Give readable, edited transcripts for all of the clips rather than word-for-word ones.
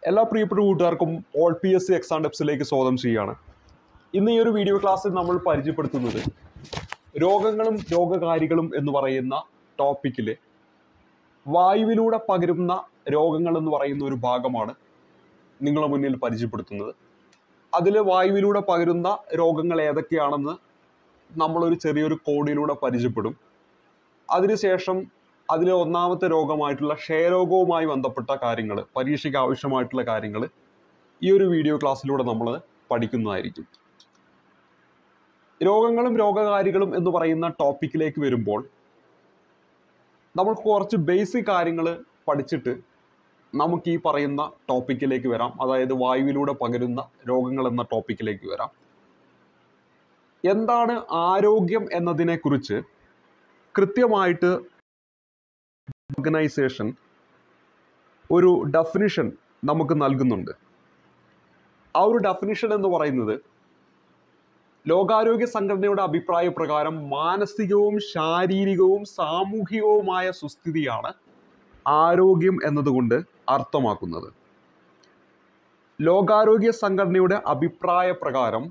എല്ലാ പ്രിയപ്പെട്ട കൂട്ടുകാർക്കും ഓൾ PSC എക്സാം ടിപ്സിലേക്ക് സ്വാഗതം ചെയ്യുകയാണ്. ഇന്ന് ഈ ഒരു വീഡിയോ ക്ലാസ്സിൽ നമ്മൾ പരിചയപ്പെടുത്തുന്നത് രോഗങ്ങളും രോഗകാരികളും എന്ന് പറയുന്ന ടോപ്പിക്കിൽ വായുവിലൂടെ പകരുന്ന രോഗങ്ങൾ എന്ന് പറയുന്ന ഒരു ഭാഗമാണ് നിങ്ങളുടെ മുന്നിൽ പരിചയപ്പെടുത്തുന്നത്. അതിൽ വായുവിലൂടെ പകരുന്ന രോഗങ്ങൾ ഏതൊക്കെയാണെന്ന് നമ്മളൊരു ചെറിയൊരു കോഡിലൂടെ പരിചയപ്പെടും. അതിനുശേഷം അതിലെ ഒന്നാമത്തെ രോഗമായിട്ടുള്ള ക്ഷയരോഗവുമായി ബന്ധപ്പെട്ട കാര്യങ്ങൾ, പരീക്ഷയ്ക്ക് ആവശ്യമായിട്ടുള്ള കാര്യങ്ങൾ ഈ ഒരു വീഡിയോ ക്ലാസ്സിലൂടെ നമ്മൾ പഠിക്കുന്നതായിരിക്കും. രോഗങ്ങളും രോഗകാരികളും എന്ന് പറയുന്ന ടോപ്പിക്കിലേക്ക് വരുമ്പോൾ നമുക്ക് കുറച്ച് ബേസിക് കാര്യങ്ങൾ പഠിച്ചിട്ട് നമുക്ക് ഈ പറയുന്ന ടോപ്പിക്കിലേക്ക് വരാം. അതായത് വായുവിലൂടെ പകരുന്ന രോഗങ്ങൾ എന്ന ടോപ്പിക്കിലേക്ക് വരാം. എന്താണ് ആരോഗ്യം എന്നതിനെക്കുറിച്ച് കൃത്യമായിട്ട് ഓർഗനൈസേഷൻ ഒരു ഡെഫിനിഷൻ നമുക്ക് നൽകുന്നുണ്ട്. ആ ഒരു ഡെഫിനിഷൻ എന്ന് പറയുന്നത് ലോകാരോഗ്യ സംഘടനയുടെ അഭിപ്രായ പ്രകാരം മാനസികവും ശാരീരികവും സാമൂഹികവുമായ സുസ്ഥിതിയാണ് ആരോഗ്യം എന്നതുകൊണ്ട് അർത്ഥമാക്കുന്നത്. ലോകാരോഗ്യ സംഘടനയുടെ അഭിപ്രായ പ്രകാരം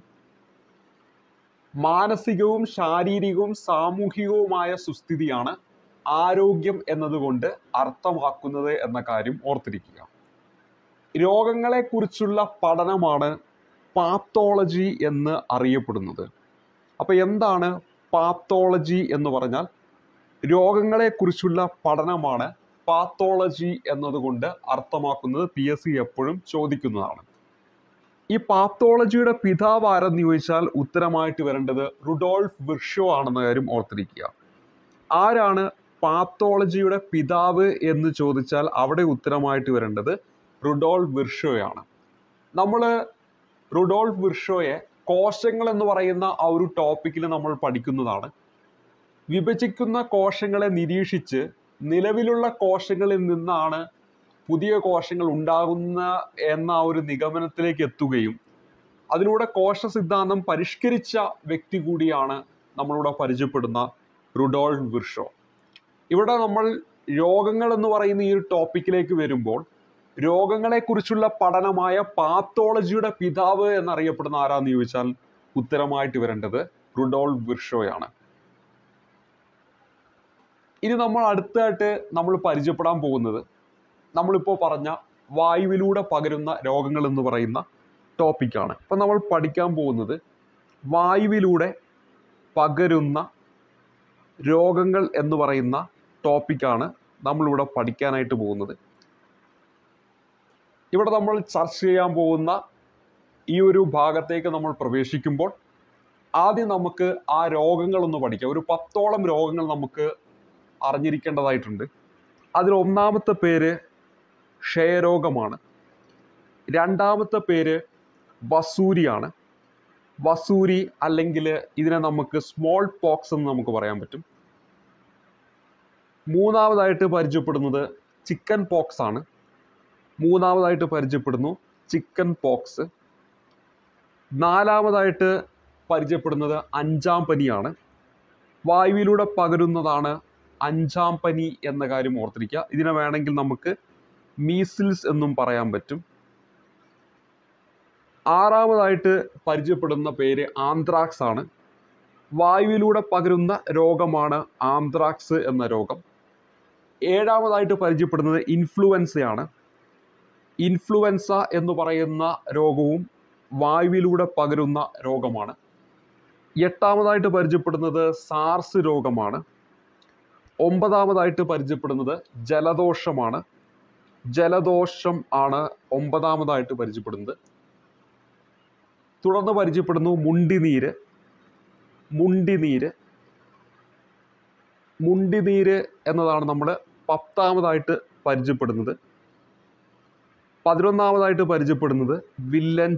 മാനസികവും ശാരീരികവും സാമൂഹികവുമായ സുസ്ഥിതിയാണ് ആരോഗ്യം എന്നതുകൊണ്ട് അർത്ഥമാക്കുന്നത് എന്ന കാര്യം ഓർത്തിരിക്കുക. രോഗങ്ങളെക്കുറിച്ചുള്ള പഠനമാണ് പാത്തോളജി എന്ന് അറിയപ്പെടുന്നത്. അപ്പോൾ എന്താണ് പാത്തോളജി എന്ന് പറഞ്ഞാൽ? രോഗങ്ങളെക്കുറിച്ചുള്ള പഠനമാണ് പാത്തോളജി എന്നതുകൊണ്ട് അർത്ഥമാക്കുന്നത്. PSC എപ്പോഴും ചോദിക്കുന്നതാണ്. ഈ പാത്തോളജിയുടെ പിതാവ് ആരെന്ന് ചോദിച്ചാൽ ഉത്തരമായിട്ട് വരേണ്ടത് റുഡോൾഫ് വിർഷോ ആണെന്ന കാര്യം ഓർത്തിരിക്കുക. ആരാണ് പാത്തോളജിയുടെ പിതാവ് എന്ന് ചോദിച്ചാൽ അവിടെ ഉത്തരമായിട്ട് വരേണ്ടത് റുഡോൾഫ് വിർഷോയാണ്. നമ്മൾ റുഡോൾഫ് വിർഷോയെ കോശങ്ങൾ എന്ന് പറയുന്ന ആ ഒരു ടോപ്പിക്കിൽ നമ്മൾ പഠിക്കുന്നതാണ്. വിഭജിക്കുന്ന കോശങ്ങളെ നിരീക്ഷിച്ച് നിലവിലുള്ള കോശങ്ങളിൽ നിന്നാണ് പുതിയ കോശങ്ങൾ ഉണ്ടാകുന്ന എന്ന ഒരു നിഗമനത്തിലേക്ക് എത്തുകയും അതിലൂടെ കോശ സിദ്ധാന്തം പരിഷ്കരിച്ച വ്യക്തി കൂടിയാണ് നമ്മളിവിടെ പരിചയപ്പെടുന്ന റുഡോൾഫ് വിർഷോ. ഇവിടെ നമ്മൾ രോഗങ്ങൾ എന്ന് പറയുന്ന ഈ ഒരു ടോപ്പിക്കിലേക്ക് വരുമ്പോൾ രോഗങ്ങളെക്കുറിച്ചുള്ള പഠനമായ പാത്തോളജിയുടെ പിതാവ് എന്നറിയപ്പെടുന്ന ആരാന്ന് ചോദിച്ചാൽ ഉത്തരമായിട്ട് വരേണ്ടത് റുഡോൾഫ് വിർഷോയാണ്. ഇനി നമ്മൾ അടുത്തായിട്ട് നമ്മൾ പരിചയപ്പെടാൻ പോകുന്നത് നമ്മളിപ്പോൾ പറഞ്ഞ വായുവിലൂടെ പകരുന്ന രോഗങ്ങൾ എന്ന് പറയുന്ന ടോപ്പിക്കാണ്. ഇപ്പം നമ്മൾ പഠിക്കാൻ പോകുന്നത് വായുവിലൂടെ പകരുന്ന രോഗങ്ങൾ എന്ന് പറയുന്ന ടോപ്പിക്കാണ് നമ്മളിവിടെ പഠിക്കാനായിട്ട് പോകുന്നത്. ഇവിടെ നമ്മൾ ചർച്ച ചെയ്യാൻ പോകുന്ന ഈ ഒരു ഭാഗത്തേക്ക് നമ്മൾ പ്രവേശിക്കുമ്പോൾ ആദ്യം നമുക്ക് ആ രോഗങ്ങളൊന്ന് പഠിക്കാം. ഒരു 10ഓളം രോഗങ്ങൾ നമുക്ക് അറിഞ്ഞിരിക്കേണ്ടതായിട്ടുണ്ട്. അതിൽ ഒന്നാമത്തെ പേര് ക്ഷയരോഗമാണ്. രണ്ടാമത്തെ പേര് വസൂരിയാണ്. വസൂരി അല്ലെങ്കിൽ ഇതിനെ നമുക്ക് സ്മോൾ പോക്സ് എന്ന് നമുക്ക് പറയാൻ പറ്റും. മൂന്നാമതായിട്ട് പരിചയപ്പെടുന്നത് ചിക്കൻ പോക്സ് ആണ്. മൂന്നാമതായിട്ട് പരിചയപ്പെടുന്നു ചിക്കൻ പോക്സ്. നാലാമതായിട്ട് പരിചയപ്പെടുന്നത് അഞ്ചാം പനിയാണ്. വായുവിലൂടെ പകരുന്നതാണ് അഞ്ചാം പനി എന്ന കാര്യം ഓർത്തിരിക്കുക. ഇതിനെ വേണമെങ്കിൽ നമുക്ക് മീസിൽസ് എന്നും പറയാൻ പറ്റും. ആറാമതായിട്ട് പരിചയപ്പെടുന്ന പേര് ആന്ത്രാക്സ് ആണ്. വായുവിലൂടെ പകരുന്ന രോഗമാണ് ആന്ത്രാക്സ് എന്ന രോഗം. ഏഴാമതായിട്ട് പരിചയപ്പെടുന്നത് ഇൻഫ്ലുവൻസയാണ്. ഇൻഫ്ലുവൻസ എന്ന് പറയുന്ന രോഗവും വായുവിലൂടെ പകരുന്ന രോഗമാണ്. എട്ടാമതായിട്ട് പരിചയപ്പെടുന്നത് സാർസ് രോഗമാണ്. ഒമ്പതാമതായിട്ട് പരിചയപ്പെടുന്നത് ജലദോഷമാണ്. ജലദോഷം ആണ് ഒമ്പതാമതായിട്ട് പരിചയപ്പെടുന്നത്. തുടർന്ന് പരിചയപ്പെടുന്നു മുണ്ടിനീര്. മുണ്ടിനീര് എന്നതാണ് നമ്മൾ 10ആമതായിട്ട് പരിചയപ്പെടുന്നത്. 11ആമതായിട്ട് പരിചയപ്പെടുന്നത് വില്ലൻ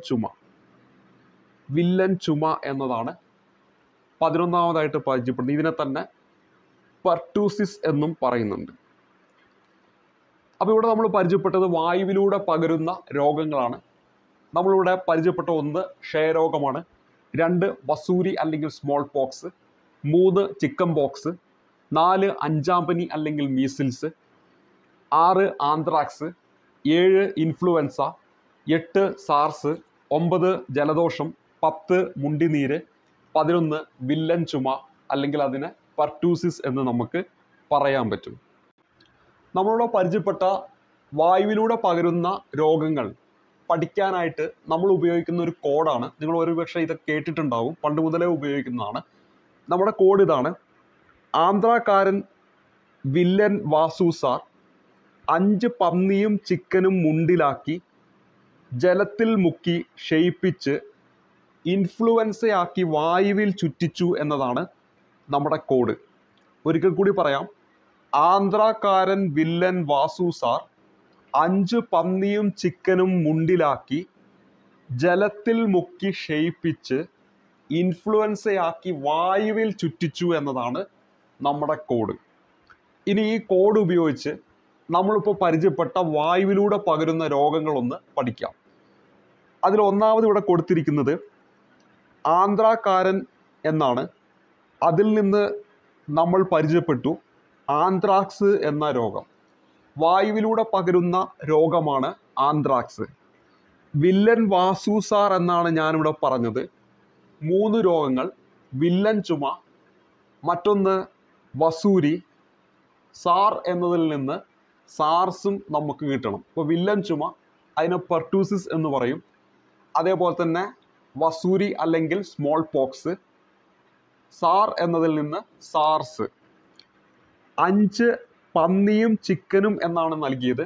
ചുമ എന്നതാണ് 11ആമതായിട്ട് പരിചയപ്പെടുന്നത്. ഇതിനെ തന്നെ പെർട്ടൂസിസ് എന്നും പറയുന്നുണ്ട്. അപ്പോൾ ഇവിടെ നമ്മൾ പരിചയപ്പെട്ടത് വായുവിലൂടെ പകരുന്ന രോഗങ്ങളാണ്. നമ്മളിവിടെ പരിചയപ്പെട്ട 1 ക്ഷയരോഗമാണ്, 2 വസൂരി അല്ലെങ്കിൽ സ്മോൾ പോക്സ്, 3 ചിക്കൻ പോക്സ്, 4 അഞ്ചാം പനി അല്ലെങ്കിൽ മീസിൽസ്, 6 ആന്ത്രാക്സ്, 7 ഇൻഫ്ലുവൻസ, 8 സാർസ്, 9 ജലദോഷം, 10 മുണ്ടിനീര്, 11 വില്ലൻ ചുമ അല്ലെങ്കിൽ അതിനെ പെർട്ടൂസിസ് എന്ന് നമുക്ക് പറയാൻ പറ്റും. നമ്മളിവിടെ പരിചയപ്പെട്ട വായുവിലൂടെ പകരുന്ന രോഗങ്ങൾ പഠിക്കാനായിട്ട് നമ്മൾ ഉപയോഗിക്കുന്ന ഒരു കോഡാണ്. നിങ്ങൾ ഒരുപക്ഷെ ഇത് കേട്ടിട്ടുണ്ടാവും, പണ്ട് മുതലേ ഉപയോഗിക്കുന്നതാണ്. നമ്മുടെ കോഡ് ഇതാണ്: ആന്ധ്രാക്കാരൻ വില്ലൻ വാസു സാർ 5 പന്നിയും ചിക്കനും മുണ്ടിലാക്കി ജലത്തിൽ മുക്കി ക്ഷയിപ്പിച്ച് ഇൻഫ്ലുവൻസയാക്കി വായുവിൽ ചുറ്റിച്ചു എന്നതാണ് നമ്മുടെ കോഡ്. ഒരിക്കൽ കൂടി പറയാം: ആന്ധ്രാക്കാരൻ വില്ലൻ വാസു സാർ 5 പന്നിയും ചിക്കനും മുണ്ടിലാക്കി ജലത്തിൽ മുക്കി ക്ഷയിപ്പിച്ച് ഇൻഫ്ലുവൻസയാക്കി വായുവിൽ ചുറ്റിച്ചു എന്നതാണ് നമ്മുടെ കോഡ്. ഇനി ഈ കോഡ് ഉപയോഗിച്ച് നമ്മളിപ്പോൾ പരിചയപ്പെട്ട വായുവിലൂടെ പകരുന്ന രോഗങ്ങളൊന്ന് പഠിക്കാം. അതിൽ ഒന്നാമത് ഇവിടെ കൊടുത്തിരിക്കുന്നത് ആന്ധ്രാക്കാരൻ എന്നാണ്. അതിൽ നിന്ന് നമ്മൾ പരിചയപ്പെട്ടു ആന്ത്രാക്സ് എന്ന രോഗം. വായുവിലൂടെ പകരുന്ന രോഗമാണ് ആന്ത്രാക്സ്. വില്ലൻ വാസു സാർ എന്നാണ് ഞാനിവിടെ പറഞ്ഞത്. 3 രോഗങ്ങൾ: വില്ലൻ ചുമ, മറ്റൊന്ന് വസൂരി, സാർ എന്നതിൽ നിന്ന് സാർസും നമുക്ക് കിട്ടണം. ഇപ്പോൾ വില്ലൻ ചുമ അതിനെ പെർട്ടൂസിസ് എന്ന് പറയും. അതേപോലെ തന്നെ വസൂരി അല്ലെങ്കിൽ സ്മോൾ പോക്സ്, സാർ എന്നതിൽ നിന്ന് സാർസ്. 5 പന്നിയും ചിക്കനും എന്നാണ് നൽകിയത്.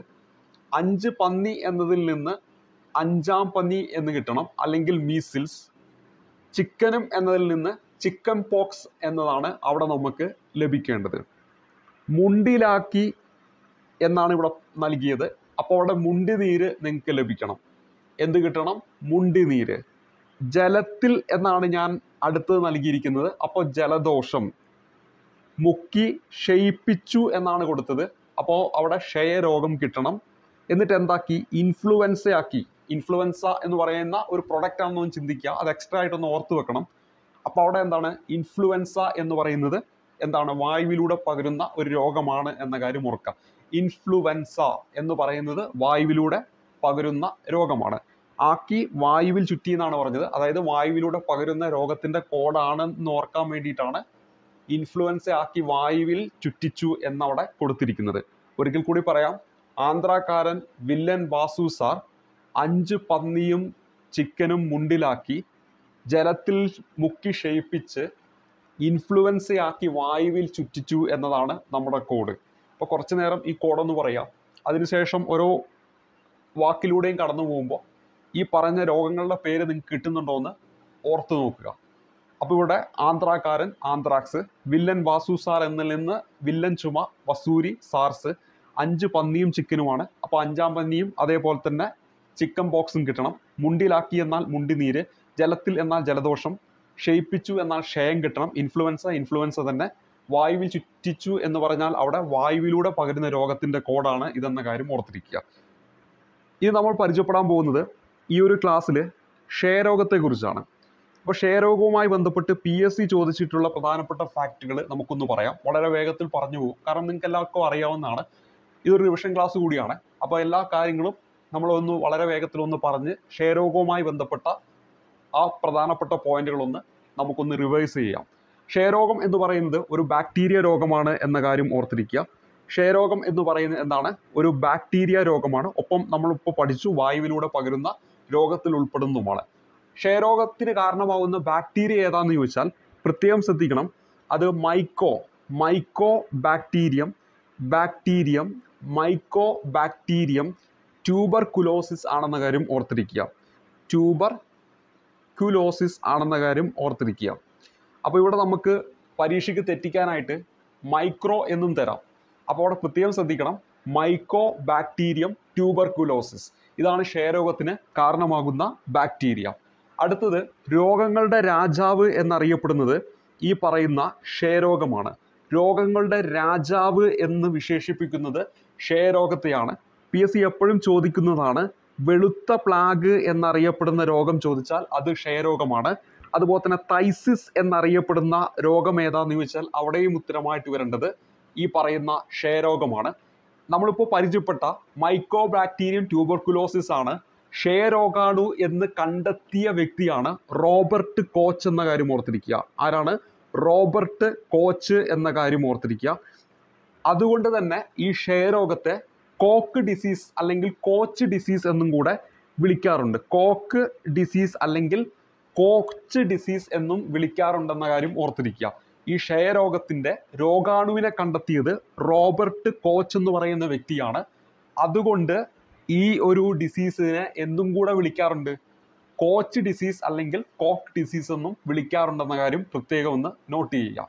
5 പന്നി എന്നതിൽ നിന്ന് 5-ാം പന്നി എന്ന് കിട്ടണം, അല്ലെങ്കിൽ മീസിൽസ്. ചിക്കനും എന്നതിൽ നിന്ന് ചിക്കൻ പോക്സ് എന്നതാണ് അവിടെ നമുക്ക് ലഭിക്കേണ്ടത്. മുണ്ടിലാക്കി എന്നാണ് ഇവിടെ നൽകിയത്. അപ്പോൾ അവിടെ മുണ്ടിനീര് നിങ്ങൾക്ക് ലഭിക്കണം. എന്ത് കിട്ടണം? മുണ്ടിനീര്. ജലത്തിൽ എന്നാണ് ഞാൻ അടുത്തത് നൽകിയിരിക്കുന്നത്. അപ്പോൾ ജലദോഷം. മുക്കി ക്ഷയിപ്പിച്ചു എന്നാണ് കൊടുത്തത്. അപ്പോൾ അവിടെ ക്ഷയരോഗം കിട്ടണം. എന്നിട്ട് എന്താക്കി? ഇൻഫ്ലുവൻസയാക്കി. ഇൻഫ്ലുവൻസ എന്ന് പറയുന്ന ഒരു പ്രൊഡക്റ്റ് ആണെന്നൊന്ന് ചിന്തിക്കുക, അത് എക്സ്ട്രാ ആയിട്ടൊന്ന് ഓർത്ത് വെക്കണം. അപ്പോൾ അവിടെ എന്താണ്? ഇൻഫ്ലുവൻസ എന്ന് പറയുന്നത് എന്താണ്? വായുവിലൂടെ പകരുന്ന ഒരു രോഗമാണ് എന്ന കാര്യം ഓർക്കുക. ഇൻഫ്ലുവൻസ എന്ന് പറയുന്നത് വായുവിലൂടെ പകരുന്ന രോഗമാണ്. ആക്കി വായുവിൽ ചുറ്റി എന്നാണ് പറഞ്ഞത്. അതായത് വായുവിലൂടെ പകരുന്ന രോഗത്തിന്റെ കോഡാണെന്ന് ഓർക്കാൻ വേണ്ടിയിട്ടാണ് ഇൻഫ്ലുവൻസ ആക്കി വായുവിൽ ചുറ്റിച്ചു എന്നവിടെ കൊടുത്തിരിക്കുന്നത്. ഒരിക്കൽ കൂടി പറയാം: ആന്ധ്രാക്കാരൻ വില്ലൻ വാസു സാർ 5 പന്നിയും ചിക്കനും മുണ്ടിലാക്കി ജലത്തിൽ മുക്കി ക്ഷയിപ്പിച്ച് ഇൻഫ്ലുവൻസയാക്കി വായുവിൽ ചുറ്റിച്ചു എന്നതാണ് നമ്മുടെ കോഡ്. അപ്പോൾ കുറച്ച് നേരം ഈ കോഡൊന്ന് പറയാം. അതിനുശേഷം ഓരോ വാക്കിലൂടെയും കടന്നു പോകുമ്പോൾ ഈ പറഞ്ഞ രോഗങ്ങളുടെ പേര് നിങ്ങൾക്ക് കിട്ടുന്നുണ്ടോ എന്ന് ഓർത്ത് നോക്കുക. അപ്പോൾ ഇവിടെ ആന്ധ്രാക്കാരൻ ആന്ത്രാക്സ്, വില്ലൻ വാസു സാർ എന്നതിൽ നിന്ന് വില്ലൻ ചുമ, വസൂരി, സാർസ്, 5 പന്നിയും ചിക്കനുമാണ്. അപ്പോൾ 5-ാം പന്നിയും അതേപോലെ തന്നെ ചിക്കൻ പോക്സും കിട്ടണം. മുണ്ടിലാക്കി എന്നാൽ മുണ്ടിനീര്, ജലത്തിൽ എന്നാൽ ജലദോഷം, ക്ഷയിപ്പിച്ചു എന്നാൽ ക്ഷയം കിട്ടണം. ഇൻഫ്ലുവൻസ തന്നെ. വായുവിൽ ചുറ്റിച്ചു എന്ന് പറഞ്ഞാൽ അവിടെ വായുവിലൂടെ പകരുന്ന രോഗത്തിന്റെ കോഡാണ് ഇതെന്ന കാര്യം ഓർത്തിരിക്കുക. ഇത് നമ്മൾ പരിചയപ്പെടാൻ പോകുന്നത് ഈ ഒരു ക്ലാസ്സിൽ ക്ഷയരോഗത്തെക്കുറിച്ചാണ്. അപ്പോൾ ക്ഷയരോഗവുമായി ബന്ധപ്പെട്ട് PSC ചോദിച്ചിട്ടുള്ള പ്രധാനപ്പെട്ട ഫാക്റ്റുകൾ നമുക്കൊന്ന് പറയാം. വളരെ വേഗത്തിൽ പറഞ്ഞു പോകും, കാരണം നിങ്ങൾക്ക് എല്ലാവർക്കും അറിയാവുന്നതാണ്. ഇതൊരു റിവിഷൻ ക്ലാസ് കൂടിയാണ്. അപ്പോൾ എല്ലാ കാര്യങ്ങളും നമ്മളൊന്ന് വളരെ വേഗത്തിലൊന്ന് പറഞ്ഞ് ക്ഷയരോഗവുമായി ബന്ധപ്പെട്ട ആ പ്രധാനപ്പെട്ട പോയിന്റുകളൊന്ന് നമുക്കൊന്ന് റിവൈസ് ചെയ്യാം. ക്ഷയരോഗം എന്ന് പറയുന്നത് ഒരു ബാക്ടീരിയ രോഗമാണ് എന്ന കാര്യം ഓർത്തിരിക്കുക. ക്ഷയരോഗം എന്ന് പറയുന്നത് എന്താണ്? ഒരു ബാക്ടീരിയ രോഗമാണ്. ഒപ്പം നമ്മളിപ്പോൾ പഠിച്ചു വായുവിലൂടെ പകരുന്ന രോഗത്തിൽ ഉൾപ്പെടുന്നതുമാണ്. ക്ഷയരോഗത്തിന് കാരണമാകുന്ന ബാക്ടീരിയ ഏതാണെന്ന് ചോദിച്ചാൽ പ്രത്യേകം ശ്രദ്ധിക്കണം. അത് മൈക്കോ ബാക്ടീരിയം, ട്യൂബർകുലോസിസ് ആണെന്ന കാര്യം ഓർത്തിരിക്കുക. അപ്പോൾ ഇവിടെ നമുക്ക് പരീക്ഷയ്ക്ക് തെറ്റിക്കാനായിട്ട് മൈക്രോ എന്നും തരാം. അപ്പോൾ അവിടെ പ്രത്യേകം ശ്രദ്ധിക്കണം. മൈക്കോ ബാക്ടീരിയം ട്യൂബർകുലോസിസ്, ഇതാണ് ക്ഷയരോഗത്തിന് കാരണമാകുന്ന ബാക്ടീരിയ. അടുത്തത് രോഗങ്ങളുടെ രാജാവ് എന്നറിയപ്പെടുന്നത് ഈ പറയുന്ന ക്ഷയരോഗമാണ്. രോഗങ്ങളുടെ രാജാവ് എന്ന് വിശേഷിപ്പിക്കുന്നത് ക്ഷയരോഗത്തെയാണ്. PSC എപ്പോഴും ചോദിക്കുന്നതാണ്. വെളുത്ത പ്ലാഗ് എന്നറിയപ്പെടുന്ന രോഗം ചോദിച്ചാൽ അത് ക്ഷയരോഗമാണ്. അതുപോലെ തന്നെ തൈസിസ് എന്നറിയപ്പെടുന്ന രോഗം ഏതാന്ന് ചോദിച്ചാൽ അവിടെയും ഉത്തരമായിട്ട് വരേണ്ടത് ഈ പറയുന്ന ക്ഷയരോഗമാണ്. നമ്മളിപ്പോൾ പരിചയപ്പെട്ട മൈക്കോ ബാക്ടീരിയം ട്യൂബർകുലോസിസ് ആണ് ക്ഷയരോഗാണു എന്ന് കണ്ടെത്തിയ വ്യക്തിയാണ് റോബർട്ട് കോച്ച് എന്ന കാര്യം ഓർത്തിരിക്കുക. ആരാണ്? റോബർട്ട് കോച്ച് എന്ന കാര്യം ഓർത്തിരിക്കുക. അതുകൊണ്ട് തന്നെ ഈ ക്ഷയരോഗത്തെ കോക്ക് ഡിസീസ് അല്ലെങ്കിൽ കോച്ച് ഡിസീസ് എന്നും കൂടെ വിളിക്കാറുണ്ട്. കോക്ക് ഡിസീസ് അല്ലെങ്കിൽ കോച്ച് ഡിസീസ് എന്നും വിളിക്കാറുണ്ടെന്ന കാര്യം ഓർത്തിരിക്കുക. ഈ ക്ഷയരോഗത്തിൻ്റെ രോഗാണുവിനെ കണ്ടെത്തിയത് റോബർട്ട് കോച്ച് എന്ന് പറയുന്ന വ്യക്തിയാണ്. അതുകൊണ്ട് ഈ ഒരു ഡിസീസിനെ എന്തും കൂടെ വിളിക്കാറുണ്ട്? കോച്ച് ഡിസീസ് അല്ലെങ്കിൽ കോക്ക് ഡിസീസ് എന്നും വിളിക്കാറുണ്ടെന്ന കാര്യം പ്രത്യേകം ഒന്ന് നോട്ട് ചെയ്യുക.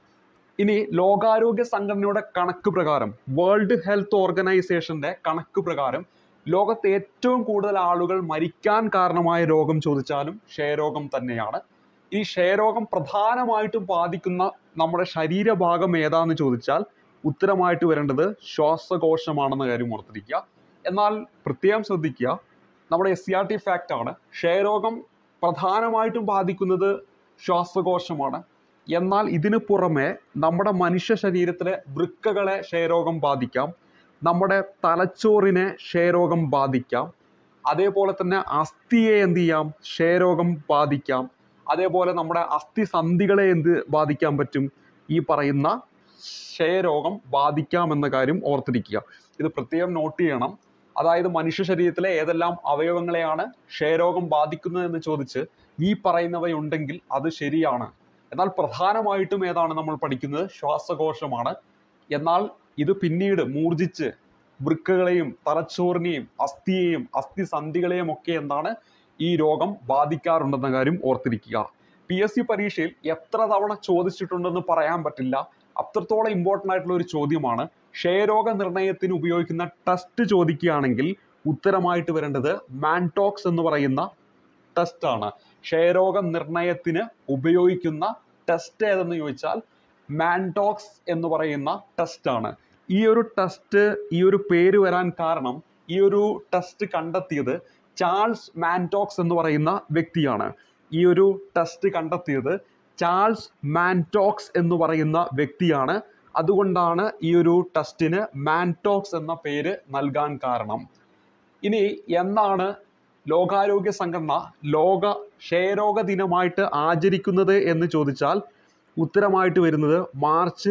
ഇനി ലോകാരോഗ്യ സംഘടനയുടെ കണക്ക് പ്രകാരം, വേൾഡ് ഹെൽത്ത് ഓർഗനൈസേഷന്റെ കണക്ക് പ്രകാരം ലോകത്തെ ഏറ്റവും കൂടുതൽ ആളുകൾ മരിക്കാൻ കാരണമായ രോഗം ചോദിച്ചാലും ക്ഷയരോഗം തന്നെയാണ്. ഈ ക്ഷയരോഗം പ്രധാനമായിട്ടും ബാധിക്കുന്ന നമ്മുടെ ശരീരഭാഗം ഏതാന്ന് ചോദിച്ചാൽ ഉത്തരമായിട്ട് വരേണ്ടത് ശ്വാസകോശമാണെന്ന കാര്യം ഓർത്തിരിക്കുക. എന്നാൽ പ്രത്യേകം ശ്രദ്ധിക്കുക, നമ്മുടെ SCERT ഫാക്റ്റ് ആണ്, ക്ഷയരോഗം പ്രധാനമായിട്ടും ബാധിക്കുന്നത് ശ്വാസകോശമാണ്. എന്നാൽ ഇതിനു പുറമെ നമ്മുടെ മനുഷ്യ ശരീരത്തിലെ വൃക്കകളെ ക്ഷയരോഗം ബാധിക്കാം, നമ്മുടെ തലച്ചോറിനെ ക്ഷയരോഗം ബാധിക്കാം, അതേപോലെ തന്നെ അസ്ഥിയെ എന്ത് ചെയ്യാം? ക്ഷയരോഗം ബാധിക്കാം. അതേപോലെ നമ്മുടെ അസ്ഥിസന്ധികളെ ബാധിക്കാൻ പറ്റും? ഈ പറയുന്ന ക്ഷയരോഗം ബാധിക്കാം എന്ന കാര്യം ഓർത്തിരിക്കുക. ഇത് പ്രത്യേകം നോട്ട് ചെയ്യണം. അതായത് മനുഷ്യ ശരീരത്തിലെ ഏതെല്ലാം അവയവങ്ങളെയാണ് ക്ഷയരോഗം ബാധിക്കുന്നതെന്ന് ചോദിച്ച് ഈ പറയുന്നവയുണ്ടെങ്കിൽ അത് ശരിയാണ്. എന്നാൽ പ്രധാനമായിട്ടും ഏതാണ് നമ്മൾ പഠിക്കുന്നത്? ശ്വാസകോശമാണ്. എന്നാൽ ഇത് പിന്നീട് മൂർജിച്ച് വൃക്കകളെയും തലച്ചോറിനെയും അസ്ഥിയെയും അസ്ഥിസന്ധികളെയും ഒക്കെ എന്താണ് ഈ രോഗം ബാധിക്കാറുണ്ടെന്ന കാര്യം ഓർത്തിരിക്കുക. PSC പരീക്ഷയിൽ എത്ര തവണ ചോദിച്ചിട്ടുണ്ടെന്ന് പറയാൻ പറ്റില്ല, അത്രത്തോളം ഇമ്പോർട്ടൻ്റ് ആയിട്ടുള്ള ഒരു ചോദ്യമാണ്. ക്ഷയരോഗ നിർണയത്തിന് ഉപയോഗിക്കുന്ന ടെസ്റ്റ് ചോദിക്കുകയാണെങ്കിൽ ഉത്തരമായിട്ട് വരേണ്ടത് മാൻടോക്സ് എന്ന് പറയുന്ന ടെസ്റ്റാണ്. ക്ഷയരോഗ നിർണയത്തിന് ഉപയോഗിക്കുന്ന ടെസ്റ്റ് ഏതെന്ന് ചോദിച്ചാൽ മാൻടോക്സ് എന്ന് പറയുന്ന ടെസ്റ്റാണ്. ഈ ഒരു ടെസ്റ്റ്, ഈ ഒരു പേര് വരാൻ കാരണം, ഈ ഒരു ടെസ്റ്റ് കണ്ടെത്തിയത് ചാൾസ് മാൻടോക്സ് എന്ന് പറയുന്ന വ്യക്തിയാണ്. ഈ ഒരു ടെസ്റ്റ് കണ്ടെത്തിയത് ചാൾസ് മാൻടോക്സ് എന്ന് പറയുന്ന വ്യക്തിയാണ്. അതുകൊണ്ടാണ് ഈ ഒരു ടെസ്റ്റിന് മാൻടോക്സ് എന്ന പേര് നൽകാൻ കാരണം. ഇനി എന്നാണ് ലോകാരോഗ്യ സംഘടന ലോക ക്ഷയരോഗ ദിനമായിട്ട് ആചരിക്കുന്നത് എന്ന് ചോദിച്ചാൽ ഉത്തരമായിട്ട് വരുന്നത് മാർച്ച്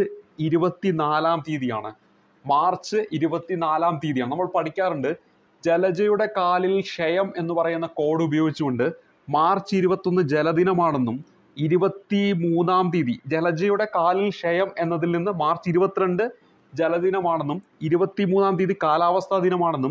24-ാം തീയതിയാണ്. മാർച്ച് 24-ാം തീയതിയാണ്. നമ്മൾ പഠിക്കാറുണ്ട് ജലജയുടെ കാലിൽ ക്ഷയം എന്ന് പറയുന്ന കോഡ് ഉപയോഗിച്ചുകൊണ്ട് മാർച്ച് 21 ജലദിനമാണെന്നും 23-ാം തീയതി ജലജയുടെ കാലിൽ ക്ഷയം എന്നതിൽ നിന്ന് മാർച്ച് 22 ജലദിനമാണെന്നും 23-ാം തീയതി കാലാവസ്ഥാ ദിനമാണെന്നും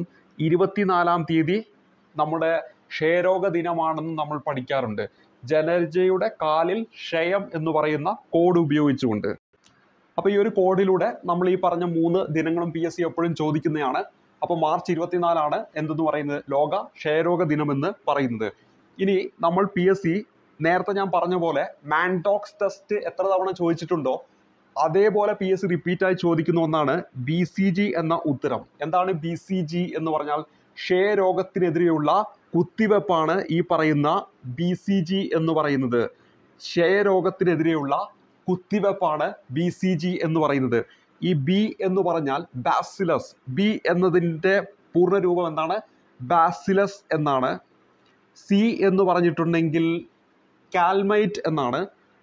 24-ാം തീയതി നമ്മുടെ ക്ഷയരോഗ ദിനമാണെന്നും നമ്മൾ പഠിക്കാറുണ്ട്. ജലജയുടെ കാലിൽ ക്ഷയം എന്ന് പറയുന്ന കോഡ് ഉപയോഗിച്ചുകൊണ്ട്. അപ്പോൾ ഈ ഒരു കോഡിലൂടെ നമ്മൾ ഈ പറഞ്ഞ 3 ദിനങ്ങളും PSC എപ്പോഴും ചോദിക്കുന്നതാണ്. അപ്പോൾ മാർച്ച് 24 എന്തെന്ന് പറയുന്നത് ലോക ക്ഷയരോഗ ദിനമെന്ന് പറയുന്നത്. ഇനി നമ്മൾ PSC നേരത്തെ ഞാൻ പറഞ്ഞ പോലെ മാൻടോക്സ് ടെസ്റ്റ് എത്ര തവണ ചോദിച്ചിട്ടുണ്ടോ അതേപോലെ PSC റിപ്പീറ്റായി ചോദിക്കുന്ന ഒന്നാണ് BCG എന്ന ഉത്തരം. എന്താണ് BCG എന്ന് പറഞ്ഞാൽ? ക്ഷയരോഗത്തിനെതിരെയുള്ള കുത്തിവെപ്പാണ് ഈ പറയുന്ന BCG എന്ന് പറയുന്നത്. ക്ഷയരോഗത്തിനെതിരെയുള്ള കുത്തിവെപ്പാണ് BCG എന്ന് പറയുന്നത്. ഈ B എന്ന് പറഞ്ഞാൽ ബാസിലസ്. B എന്നതിൻ്റെ പൂർണ്ണരൂപം എന്താണ്? ബാസിലസ് എന്നാണ്. C എന്ന് പറഞ്ഞിട്ടുണ്ടെങ്കിൽ കാൽമൈറ്റ് എന്നാണ്.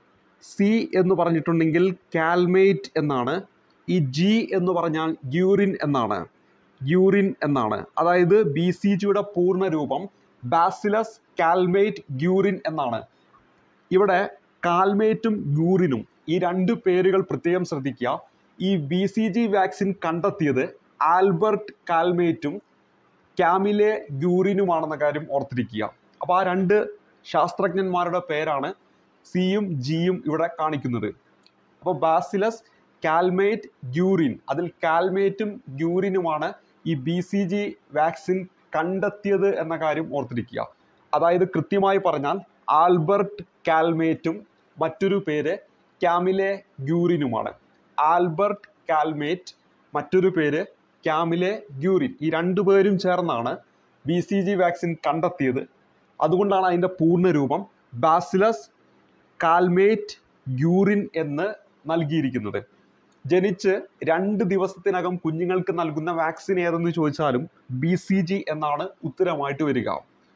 C എന്ന് പറഞ്ഞിട്ടുണ്ടെങ്കിൽ കാൽമേറ്റ് എന്നാണ്. ഈ G എന്ന് പറഞ്ഞാൽ യൂറിൻ എന്നാണ്. യൂറിൻ എന്നാണ്. അതായത് BCGയുടെ പൂർണ്ണരൂപം ബാസിലസ് കാൽമേറ്റ് യൂറിൻ എന്നാണ്. ഇവിടെ കാൽമേറ്റും യൂറിനും ഈ 2 പേരുകൾ പ്രത്യേകം ശ്രദ്ധിക്കുക. ഈ BCG വാക്സിൻ കണ്ടെത്തിയത് ആൽബർട്ട് കാൽമേറ്റും ക്യാമിലെ യൂറിനുമാണെന്ന കാര്യം ഓർത്തിരിക്കുക. അപ്പോൾ ആ 2 ശാസ്ത്രജ്ഞന്മാരുടെ പേരാണ് സിയും ജിയും ഇവിടെ കാണിക്കുന്നത്. അപ്പോൾ ബാസിലസ് കാൽമേറ്റ് യൂറിൻ, അതിൽ കാൽമേറ്റും യൂറിനുമാണ് ഈ BCG വാക്സിൻ കണ്ടെത്തിയത് എന്ന കാര്യം ഓർത്തിരിക്കുക. അതായത് കൃത്യമായി പറഞ്ഞാൽ ആൽബർട്ട് കാൽമേറ്റും മറ്റൊരു പേര് ക്യാമിലെ യൂറിനുമാണ്. ആൽബർട്ട് കാൽമേറ്റ്, മറ്റൊരു പേര് ക്യാമിലെ യൂറിൻ. ഈ 2 പേരും ചേർന്നാണ് BCG വാക്സിൻ കണ്ടെത്തിയത്. അതുകൊണ്ടാണ് അതിൻ്റെ പൂർണ്ണരൂപം ബാസിലസ് കാൽമേറ്റ് യൂറിൻ എന്ന് നൽകിയിരിക്കുന്നത്. ജനിച്ച് 2 ദിവസത്തിനകം കുഞ്ഞുങ്ങൾക്ക് നൽകുന്ന വാക്സിൻ ഏതെന്ന് ചോദിച്ചാലും BCG എന്നാണ് ഉത്തരമായിട്ട് വരിക.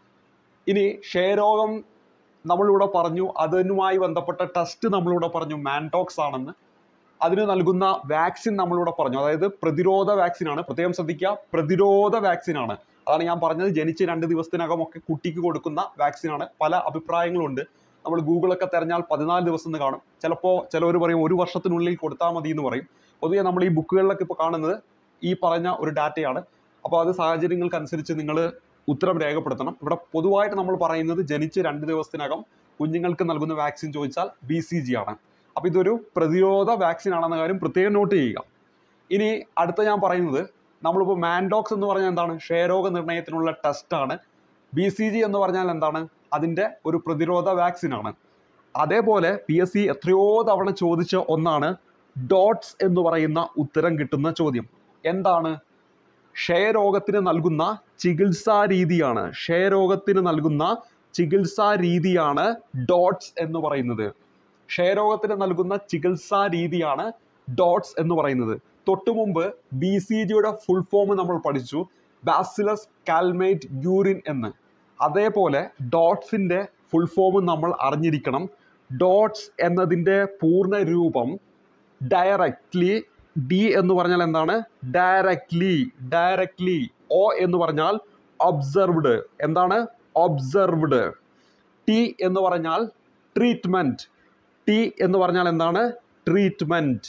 ഇനി ക്ഷയരോഗം നമ്മളിവിടെ പറഞ്ഞു, അതിനുമായി ബന്ധപ്പെട്ട ടെസ്റ്റ് നമ്മളിവിടെ പറഞ്ഞു മാൻടോക്സ് ആണെന്ന്. അതിന് നൽകുന്ന വാക്സിൻ നമ്മളിവിടെ പറഞ്ഞു, അതായത് പ്രതിരോധ വാക്സിനാണ്. പ്രത്യേകം ശ്രദ്ധിക്കുക, പ്രതിരോധ വാക്സിനാണ്. അതാണ് ഞാൻ പറഞ്ഞത്, ജനിച്ച് 2 ദിവസത്തിനകം ഒക്കെ കുട്ടിക്ക് കൊടുക്കുന്ന വാക്സിനാണ്. പല അഭിപ്രായങ്ങളുണ്ട്. നമ്മൾ ഗൂഗിളൊക്കെ തിരഞ്ഞാൽ 14 ദിവസം എന്ന് കാണും. ചിലപ്പോൾ ചിലവർ പറയും 1 വർഷത്തിനുള്ളിൽ കൊടുത്താൽ മതി എന്ന് പറയും. പൊതുവെ നമ്മൾ ഈ ബുക്കുകളിലൊക്കെ ഇപ്പോൾ കാണുന്നത് ഈ പറഞ്ഞ ഒരു ഡാറ്റയാണ്. അപ്പോൾ അത് സാഹചര്യങ്ങൾക്കനുസരിച്ച് നിങ്ങൾ ഉത്തരം രേഖപ്പെടുത്തണം. ഇവിടെ പൊതുവായിട്ട് നമ്മൾ പറയുന്നത് ജനിച്ച് 2 ദിവസത്തിനകം കുഞ്ഞുങ്ങൾക്ക് നൽകുന്ന വാക്സിൻ ചോദിച്ചാൽ BCG ആണ്. അപ്പോൾ ഇതൊരു പ്രതിരോധ വാക്സിൻ ആണെന്ന കാര്യം പ്രത്യേകം നോട്ട് ചെയ്യുക. ഇനി അടുത്ത ഞാൻ പറയുന്നത്, നമ്മളിപ്പോൾ മാൻടോക്സ് എന്ന് പറഞ്ഞാൽ എന്താണ്? ക്ഷയരോഗ നിർണയത്തിനുള്ള ടെസ്റ്റാണ്. BCG എന്ന് പറഞ്ഞാൽ എന്താണ്? അതിൻ്റെ ഒരു പ്രതിരോധ വാക്സിനാണ്. അതേപോലെ PSC എത്രയോ തവണ ചോദിച്ച ഒന്നാണ് ഡോട്ട്സ് എന്ന് പറയുന്ന ഉത്തരം കിട്ടുന്ന ചോദ്യം. എന്താണ്? ക്ഷയരോഗത്തിന് നൽകുന്ന ചികിത്സാ രീതിയാണ്. ക്ഷയരോഗത്തിന് നൽകുന്ന ചികിത്സാ രീതിയാണ് ഡോട്ട്സ് എന്ന് പറയുന്നത്. ക്ഷയരോഗത്തിന് നൽകുന്ന ചികിത്സാ രീതിയാണ് ഡോട്ട്സ് എന്ന് പറയുന്നത്. തൊട്ടു മുമ്പ് BCGയുടെ ഫുൾ ഫോം നമ്മൾ പഠിച്ചു, ബാസിലസ് കാൽമേറ്റ് ഗ്യൂറിൻ എന്ന്. അതേപോലെ ഡോട്ട്സിൻ്റെ ഫുൾ ഫോം നമ്മൾ അറിഞ്ഞിരിക്കണം. ഡോട്ട്സ് എന്നതിൻ്റെ പൂർണ്ണ രൂപം ഡയറക്റ്റ്ലി, D എന്ന് പറഞ്ഞാൽ എന്താണ്? ഡയറക്റ്റ്ലി. O എന്ന് പറഞ്ഞാൽ ഒബ്സർവ്ഡ്. എന്താണ്? ഒബ്സർവ്ഡ്. T എന്ന് പറഞ്ഞാൽ ട്രീറ്റ്മെൻറ്റ്. T എന്ന് പറഞ്ഞാൽ എന്താണ്? ട്രീറ്റ്മെൻറ്റ്.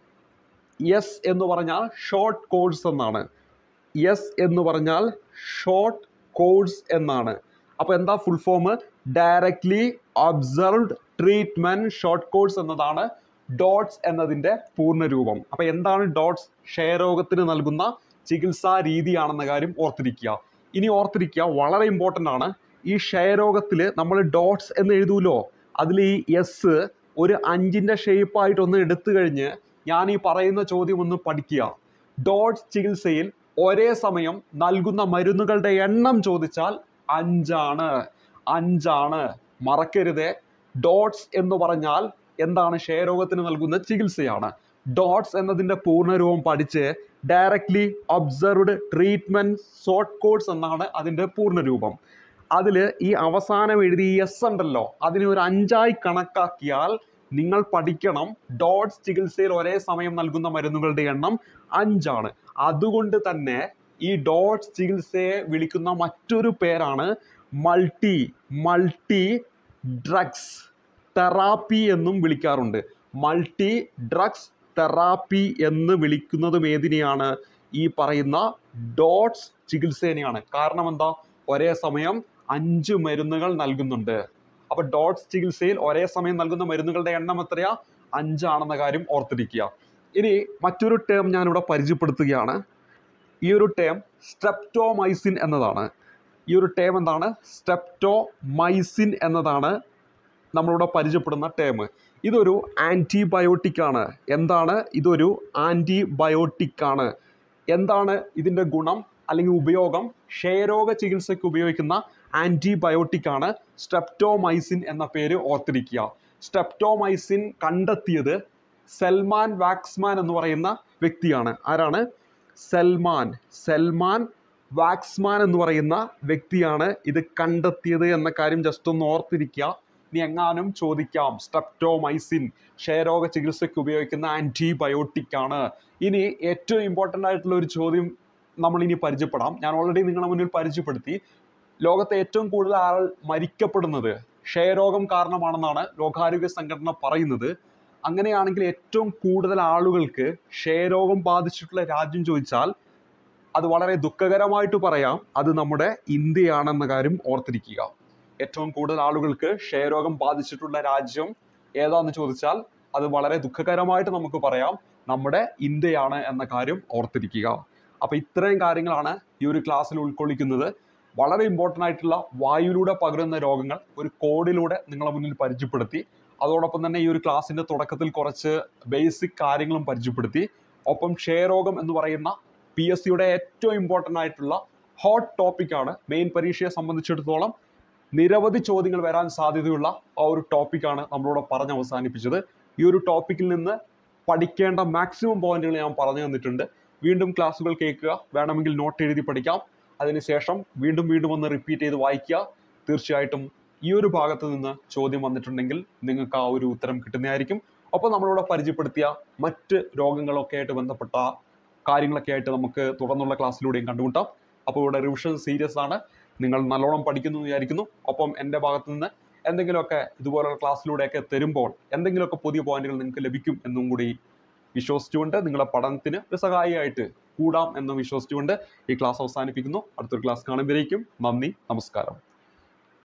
S എന്ന് പറഞ്ഞാൽ ഷോർട്ട് കോഴ്സ് എന്നാണ്. S എന്ന് പറഞ്ഞാൽ ഷോർട്ട് കോഴ്സ് എന്നാണ്. അപ്പോൾ എന്താ full form? Directly observed treatment short course എന്നതാണ് ഡോട്ട്സ് എന്നതിൻ്റെ പൂർണ്ണ രൂപം. അപ്പോൾ എന്താണ് ഡോട്ട്സ്? ക്ഷയരോഗത്തിന് നൽകുന്ന ചികിത്സാ രീതിയാണെന്ന കാര്യം ഓർത്തിരിക്കുക. ഇനി ഓർത്തിരിക്കുക, വളരെ ഇമ്പോർട്ടൻ്റ് ആണ്. ഈ ക്ഷയരോഗത്തിൽ നമ്മൾ ഡോട്ട്സ് എന്ന് എഴുതൂലോ, അതിൽ ഈ S ഒരു 5ൻ്റെ ഷേപ്പായിട്ടൊന്ന് എടുത്തു കഴിഞ്ഞ് ഞാൻ ഈ പറയുന്ന ചോദ്യം ഒന്ന് പഠിക്കുക. ഡോട്ട്സ് ചികിത്സയിൽ ഒരേ സമയം നൽകുന്ന മരുന്നുകളുടെ എണ്ണം ചോദിച്ചാൽ 5ആണ്. മറക്കരുതേ, ഡോട്ട്സ് എന്ന് പറഞ്ഞാൽ എന്താണ്? ക്ഷയരോഗത്തിന് നൽകുന്ന ചികിത്സയാണ്. ഡോട്ട്സ് എന്നതിൻ്റെ പൂർണ്ണരൂപം പഠിച്ച് directly observed treatment short course എന്നാണ് അതിൻ്റെ പൂർണ്ണരൂപം. അതിൽ ഈ അവസാനം എഴുതിയ S ഉണ്ടല്ലോ, അതിനെ ഒരു 5ആയി കണക്കാക്കിയാൽ നിങ്ങൾ പഠിക്കണം ഡോട്ട്സ് ചികിത്സയിൽ ഒരേ സമയം നൽകുന്ന മരുന്നുകളുടെ എണ്ണം 5ആണ്. അതുകൊണ്ട് തന്നെ ഈ ഡോട്ട്സ് ചികിത്സയെ വിളിക്കുന്ന മറ്റൊരു പേരാണ് മൾട്ടി ഡ്രഗ്സ് തെറാപ്പി എന്നും വിളിക്കാറുണ്ട്. മൾട്ടി ഡ്രഗ്സ് തെറാപ്പി എന്ന് വിളിക്കുന്നതും ഏതിനെയാണ്? ഈ പറയുന്ന ഡോട്ട്സ് ചികിത്സേനെയാണ്. കാരണം എന്താ? ഒരേ സമയം 5 മരുന്നുകൾ നൽകുന്നുണ്ട്. അപ്പോൾ ഡോട്ട്സ് ചികിത്സയിൽ ഒരേ സമയം നൽകുന്ന മരുന്നുകളുടെ എണ്ണം എത്രയാ? 5 ആണെന്ന കാര്യം ഓർത്തിരിക്കുക. ഇനി മറ്റൊരു ടേം ഞാനിവിടെ പരിചയപ്പെടുത്തുകയാണ്. ഈ ഒരു ടേം സ്ട്രെപ്റ്റോമൈസിൻ എന്നതാണ്. ഈ ഒരു ടേം എന്താണ്? സ്ട്രെപ്റ്റോമൈസിൻ എന്നതാണ് നമ്മളിവിടെ പരിചയപ്പെടുന്ന ടേം. ഇതൊരു ആൻറ്റിബയോട്ടിക് ആണ്. എന്താണ്? ഇതൊരു ആൻറ്റിബയോട്ടിക് ആണ്. എന്താണ് ഇതിൻ്റെ ഗുണം അല്ലെങ്കിൽ ഉപയോഗം? ക്ഷയരോഗ ചികിത്സയ്ക്ക് ഉപയോഗിക്കുന്ന ആൻറ്റിബയോട്ടിക് ആണ് സ്ട്രെപ്റ്റോമൈസിൻ എന്ന പേര് ഓർത്തിരിക്കുക. സ്ട്രെപ്റ്റോമൈസിൻ കണ്ടെത്തിയത് സെൽമാൻ വാക്സ്മാൻ എന്ന് പറയുന്ന വ്യക്തിയാണ്. ആരാണ്? സെൽമാൻ വാക്സ്മാൻ എന്ന് പറയുന്ന വ്യക്തിയാണ് ഇത് കണ്ടെത്തിയത് എന്ന കാര്യം ജസ്റ്റ് ഒന്ന് ഓർത്തിരിക്കുക. ഇനി എങ്ങാനും ചോദിക്കാം, സ്ട്രെപ്റ്റോമൈസിൻ ക്ഷയരോഗ ചികിത്സയ്ക്ക് ഉപയോഗിക്കുന്ന ആൻറ്റിബയോട്ടിക് ആണ്. ഇനി ഏറ്റവും ഇമ്പോർട്ടൻ്റ് ആയിട്ടുള്ള ഒരു ചോദ്യം നമ്മളിനി പരിചയപ്പെടാം. ഞാൻ ഓൾറെഡി നിങ്ങളുടെ മുന്നിൽ പരിചയപ്പെടുത്തി. ലോകത്തെ ഏറ്റവും കൂടുതൽ ആൾ മരിക്കപ്പെടുന്നത് ക്ഷയരോഗം കാരണമാണെന്നാണ് ലോകാരോഗ്യ സംഘടന പറയുന്നത്. അങ്ങനെയാണെങ്കിൽ ഏറ്റവും കൂടുതൽ ആളുകൾക്ക് ക്ഷയരോഗം ബാധിച്ചിട്ടുള്ള രാജ്യം ചോദിച്ചാൽ അത് വളരെ ദുഃഖകരമായിട്ട് പറയാം, അത് നമ്മുടെ ഇന്ത്യയാണെന്ന കാര്യം ഓർത്തിരിക്കുക. ഏറ്റവും കൂടുതൽ ആളുകൾക്ക് ക്ഷയരോഗം ബാധിച്ചിട്ടുള്ള രാജ്യം ഏതാന്ന് ചോദിച്ചാൽ അത് വളരെ ദുഃഖകരമായിട്ട് നമുക്ക് പറയാം, നമ്മുടെ ഇന്ത്യയാണ് എന്ന കാര്യം ഓർത്തിരിക്കുക. അപ്പോൾ ഇത്രയും കാര്യങ്ങളാണ് ഈ ഒരു ക്ലാസ്സിൽ ഉൾക്കൊള്ളിക്കുന്നത്. വളരെ ഇമ്പോർട്ടൻ്റ് ആയിട്ടുള്ള വായുവിലൂടെ പകരുന്ന രോഗങ്ങൾ ഒരു കോഡിലൂടെ നിങ്ങളുടെ മുന്നിൽ പരിചയപ്പെടുത്തി. അതോടൊപ്പം തന്നെ ഈ ഒരു ക്ലാസ്സിൻ്റെ തുടക്കത്തിൽ കുറച്ച് ബേസിക് കാര്യങ്ങളും പരിചയപ്പെടുത്തി. ഒപ്പം ക്ഷയരോഗം എന്ന് പറയുന്ന PSCയുടെ ഏറ്റവും ഇമ്പോർട്ടൻ്റ് ആയിട്ടുള്ള ഹോട്ട് ടോപ്പിക്കാണ്. മെയിൻ പരീക്ഷയെ സംബന്ധിച്ചിടത്തോളം നിരവധി ചോദ്യങ്ങൾ വരാൻ സാധ്യതയുള്ള ആ ഒരു ടോപ്പിക്കാണ് നമ്മളിവിടെ പറഞ്ഞ് അവസാനിപ്പിച്ചത്. ഈ ഒരു ടോപ്പിക്കിൽ നിന്ന് പഠിക്കേണ്ട മാക്സിമം പോയിന്റുകൾ ഞാൻ പറഞ്ഞു തന്നിട്ടുണ്ട്. വീണ്ടും ക്ലാസ്സുകൾ കേൾക്കുക, വേണമെങ്കിൽ നോട്ട് എഴുതി പഠിക്കാം. അതിനുശേഷം വീണ്ടും ഒന്ന് റിപ്പീറ്റ് ചെയ്ത് വായിക്കുക. തീർച്ചയായിട്ടും ഈ ഒരു ഭാഗത്ത് നിന്ന് ചോദ്യം വന്നിട്ടുണ്ടെങ്കിൽ നിങ്ങൾക്ക് ആ ഒരു ഉത്തരം കിട്ടുന്നതായിരിക്കും. ഒപ്പം നമ്മളിവിടെ പരിചയപ്പെടുത്തിയ മറ്റ് രോഗങ്ങളൊക്കെ ആയിട്ട് ബന്ധപ്പെട്ട കാര്യങ്ങളൊക്കെ ആയിട്ട് നമുക്ക് തുടർന്നുള്ള ക്ലാസ്സിലൂടെയും കണ്ടുമുട്ടാം. അപ്പോൾ ഇവിടെ റിവിഷൻ സീരിയസ് ആണ്, നിങ്ങൾ നല്ലോണം പഠിക്കുന്നു വിചാരിക്കുന്നു. ഒപ്പം എൻ്റെ ഭാഗത്ത് നിന്ന് എന്തെങ്കിലുമൊക്കെ ഇതുപോലുള്ള ക്ലാസ്സിലൂടെയൊക്കെ തരുമ്പോൾ എന്തെങ്കിലുമൊക്കെ പുതിയ പോയിന്റുകൾ നിങ്ങൾക്ക് ലഭിക്കും എന്നും കൂടി വിശ്വസിച്ചുകൊണ്ട് നിങ്ങളുടെ പഠനത്തിന് ഒരു സഹായിയായിട്ട് കൂടാം എന്ന് വിശ്വസിച്ചുകൊണ്ട് ഈ ക്ലാസ് അവസാനിപ്പിക്കുന്നു. അടുത്തൊരു ക്ലാസ് കാണുമ്പോഴേക്കും നന്ദി, നമസ്കാരം.